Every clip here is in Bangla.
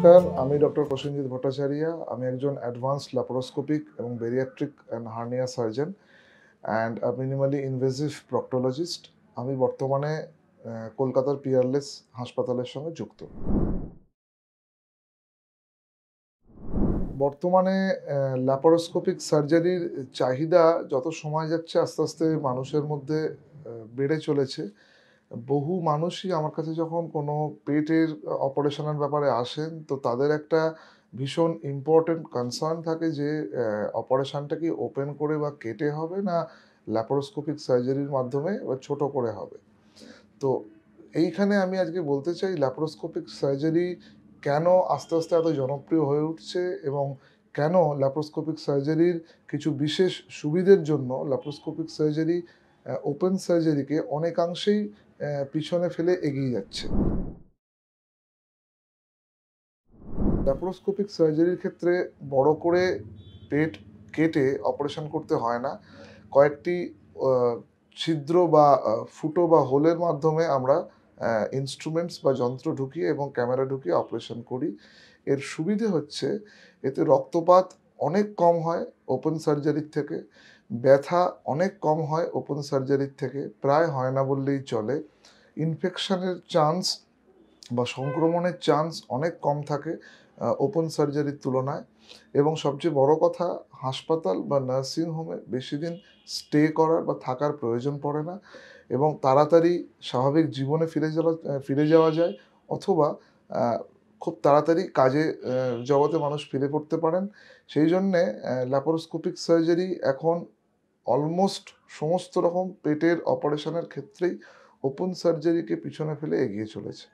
নমস্কার, আমি ডক্টর প্রসেনজিৎ ভট্টাচার্য। আমি একজন অ্যাডভান্সড ল্যাপারোস্কোপিক এবং bariatric and hernia surgeon and minimally invasive proctologist. আমি বর্তমানে কলকাতার পিয়ারলেস হাসপাতালের সঙ্গে যুক্ত। বর্তমানে ল্যাপারোস্কোপিক সার্জারির চাহিদা যত সময় যাচ্ছে আস্তে আস্তে মানুষের মধ্যে বেড়ে চলেছে। বহু মানুষই আমার কাছে যখন কোনো পেটের অপারেশনের ব্যাপারে আসেন, তো তাদের একটা ভীষণ ইম্পর্টেন্ট কনসার্ন থাকে যে অপারেশনটা কি ওপেন করে বা কেটে হবে, না ল্যাপারোস্কোপিক সার্জারির মাধ্যমে বা ছোট করে হবে। তো এইখানে আমি আজকে বলতে চাই ল্যাপারোস্কোপিক সার্জারি কেন আস্তে আস্তে এত জনপ্রিয় হয়ে উঠছে এবং কেন ল্যাপারোস্কোপিক সার্জারির কিছু বিশেষ সুবিধের জন্য ল্যাপারোস্কোপিক সার্জারি ওপেন সার্জারিকে অনেকাংশেই পিছনে ফেলে এগিয়ে যাচ্ছে। ল্যাপারোস্কোপিক সার্জারির ক্ষেত্রে বড় করে পেট কেটে অপারেশন করতে হয় না। কয়েকটি ছিদ্র বা ফুটো বা হোলের মাধ্যমে আমরা ইনস্ট্রুমেন্টস বা যন্ত্র ঢুকিয়ে এবং ক্যামেরা ঢুকিয়ে অপারেশন করি। এর সুবিধে হচ্ছে এতে রক্তপাত অনেক কম হয় ওপেন সার্জারির থেকে, ব্যথা অনেক কম হয় ওপেন সার্জারির থেকে, প্রায় হয় না বললেই চলে। ইনফেকশনের চান্স বা সংক্রমণের চান্স অনেক কম থাকে ওপেন সার্জারির তুলনায়। এবং সবচেয়ে বড় কথা, হাসপাতাল বা নার্সিং হোমে বেশি দিন স্টে করার বা থাকার প্রয়োজন পড়ে না এবং তাড়াতাড়ি স্বাভাবিক জীবনে ফিরে যাওয়া যায়, অথবা আহ, খুব তাড়াতাড়ি কাজে জগতে মানুষ ফিরে পড়তে পারেন। সেই জন্যে ল্যাপারোস্কোপিক সার্জারি এখন অলমোস্ট সমস্ত রকম পেটের অপারেশনের ক্ষেত্রেই ওপেন সার্জারিকে পিছনে ফেলে এগিয়ে চলেছে।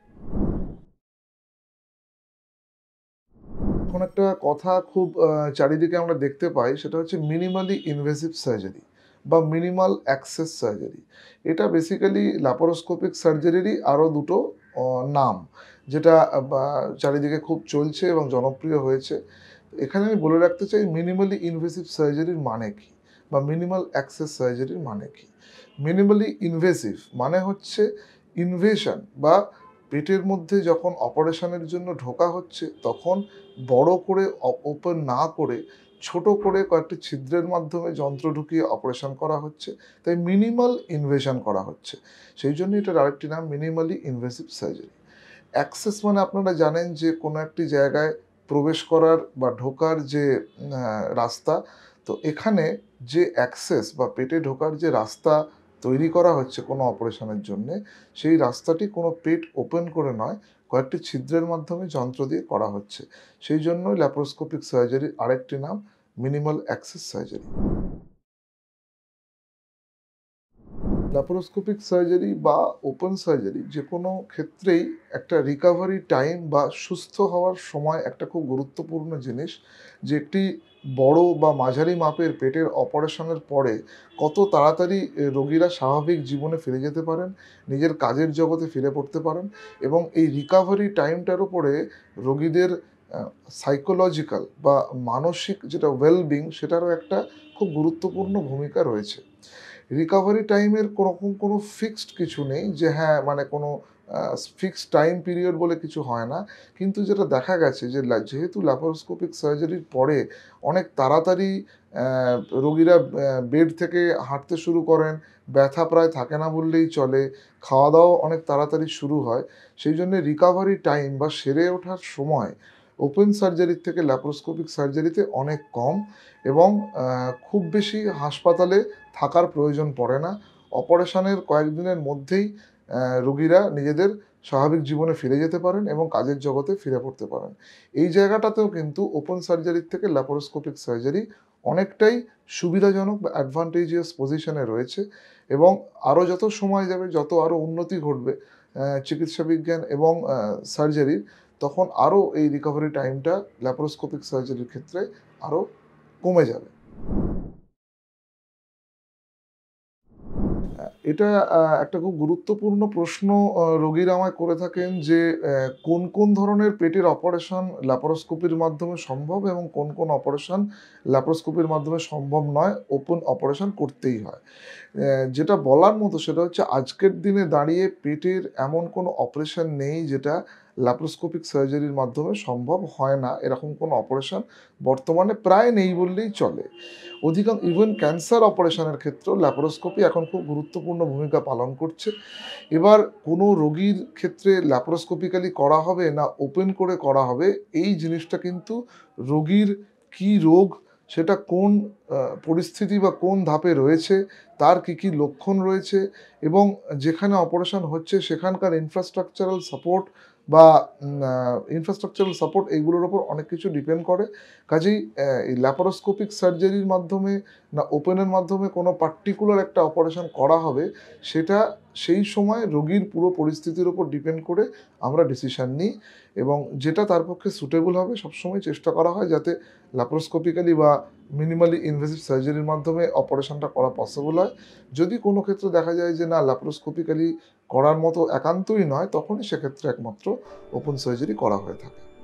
এখন একটা কথা খুব চারিদিকে আমরা দেখতে পাই, সেটা হচ্ছে মিনিমালি ইনভেসিভ সার্জারি বা মিনিমাল অ্যাক্সেস সার্জারি। এটা বেসিক্যালি ল্যাপারোস্কোপিক সার্জারিরই আরও দুটো নাম, যেটা চারিদিকে খুব চলছে এবং জনপ্রিয় হয়েছে। এখানে আমি বলে রাখতে চাই মিনিমালি ইনভেসিভ সার্জারির মানে কি বা মিনিমাল অ্যাক্সেস সার্জারির মানে কি। মিনিমালি ইনভেসিভ মানে হচ্ছে ইনভেশন বা পেটের মধ্যে যখন অপারেশনের জন্য ঢোকা হচ্ছে তখন বড় করে ওপেন না করে ছোট করে কয়েকটি ছিদ্রের মাধ্যমে যন্ত্র ঢুকিয়ে অপারেশন করা হচ্ছে, তাই মিনিমাল ইনভেশন করা হচ্ছে। সেই জন্য এটার আরেকটি নাম মিনিমালি ইনভেসিভ সার্জারি। অ্যাক্সেস মানে আপনারা জানেন যে কোনো একটি জায়গায় প্রবেশ করার বা ঢোকার যে রাস্তা। তো এখানে যে অ্যাক্সেস বা পেটে ঢোকার যে রাস্তা তৈরি করা হচ্ছে কোনো অপারেশনের জন্যে, সেই রাস্তাটি কোনো পেট ওপেন করে নয়, কয়েকটি ছিদ্রের মাধ্যমে যন্ত্র দিয়ে করা হচ্ছে। সেই জন্যই ল্যাপারোস্কোপিক সার্জারির আরেকটি নাম minimal access surgery. Laparoscopic surgery বা ওপেন সার্জারি যে কোনো ক্ষেত্রেই একটা রিকভারি টাইম বা সুস্থ হওয়ার সময় একটা খুব গুরুত্বপূর্ণ জিনিস, যে একটি বড় বা মাঝারি মাপের পেটের অপারেশনের পরে কত তাড়াতাড়ি রোগীরা স্বাভাবিক জীবনে ফিরে যেতে পারেন, নিজের কাজের জগতে ফিরে পড়তে পারেন। এবং এই রিকভারি টাইমটার উপরে রোগীদের সাইকোলজিক্যাল বা মানসিক যেটা ওয়েলবিং, সেটারও একটা খুব গুরুত্বপূর্ণ ভূমিকা রয়েছে। রিকভারি টাইমের কোরকম কোনো ফিক্সড কিছু নেই যে হ্যাঁ, মানে কোনো ফিক্সড টাইম পিরিয়ড বলে কিছু হয় না। কিন্তু যেটা দেখা গেছে যে যেহেতু ল্যাপারোস্কোপিক সার্জারির পরে অনেক তাড়াতাড়ি রোগীরা বেড থেকে হাঁটতে শুরু করেন, ব্যথা প্রায় থাকে না বললেই চলে, খাওয়া দাওয়া অনেক তাড়াতাড়ি শুরু হয়। সেই জন্য রিকভারি টাইম বা সেরে ওঠার সময় ওপেন সার্জারির থেকে ল্যাপারোস্কোপিক সার্জারিতে অনেক কম এবং খুব বেশি হাসপাতালে থাকার প্রয়োজন পড়ে না। অপারেশনের কয়েকদিনের মধ্যেই রোগীরা নিজেদের স্বাভাবিক জীবনে ফিরে যেতে পারেন এবং কাজের জগতে ফিরে পড়তে পারেন। এই জায়গাটাতেও কিন্তু ওপেন সার্জারির থেকে ল্যাপারোস্কোপিক সার্জারি অনেকটাই সুবিধাজনক বা অ্যাডভান্টেজিয়াস পজিশনে রয়েছে। এবং আরও যত সময় যাবে, যত আরও উন্নতি ঘটবে চিকিৎসা বিজ্ঞান এবং সার্জারির, তখন আরও এই রিকভারি টাইমটা ল্যাপারোস্কোপিক সার্জারির ক্ষেত্রে আরও কমে যাবে। এটা একটা খুব গুরুত্বপূর্ণ প্রশ্ন রোগীরা আমায় করে থাকেন যে কোন কোন ধরনের পেটের অপারেশন ল্যাপারোস্কোপির মাধ্যমে সম্ভব এবং কোন কোন অপারেশন ল্যাপারোস্কোপির মাধ্যমে সম্ভব নয়, ওপেন অপারেশন করতেই হয়। যেটা বলার মতো সেটা হচ্ছে আজকের দিনে দাঁড়িয়ে পেটের এমন কোনো অপারেশন নেই যেটা ল্যাপ্রোস্কোপিক সার্জারির মাধ্যমে সম্ভব হয় না এরকম কোনো অপারেশন বর্তমানে প্রায় নেই বললেই চলে। অধিকাংশ ইভেন ক্যান্সার অপারেশনের ক্ষেত্রেও ল্যাপ্রোস্কোপি এখন খুব গুরুত্বপূর্ণ ভূমিকা পালন করছে। এবার কোনো রোগীর ক্ষেত্রে ল্যাপ্রোস্কোপিক্যালি করা হবে না ওপেন করে করা হবে, এই জিনিসটা কিন্তু রোগীর কী রোগ, সেটা কোন পরিস্থিতি বা কোন ধাপে রয়েছে, তার কী কী লক্ষণ রয়েছে এবং যেখানে অপারেশন হচ্ছে সেখানকার ইনফ্রাস্ট্রাকচারাল সাপোর্ট এইগুলোর ওপর অনেক কিছু ডিপেন্ড করে। কাজেই এই ল্যাপারোস্কোপিক সার্জারির মাধ্যমে না ওপেনের মাধ্যমে কোনো পার্টিকুলার একটা অপারেশন করা হবে, সেটা সেই সময় রোগীর পুরো পরিস্থিতির ওপর ডিপেন্ড করে আমরা ডিসিশন নিই এবং যেটা তার পক্ষে সুটেবল হবে সবসময় চেষ্টা করা হয় যাতে ল্যাপারোস্কোপিক্যালি বা মিনিমালি ইনভেসিভ সার্জারির মাধ্যমে অপারেশনটা করা পসিবল হয়। যদি কোনো ক্ষেত্রে দেখা যায় যে না ল্যাপারোস্কোপিক্যালি করার মতো একান্তই নয়, তখনই সেক্ষেত্রে একমাত্র ওপেন সার্জারি করা হয়ে থাকে।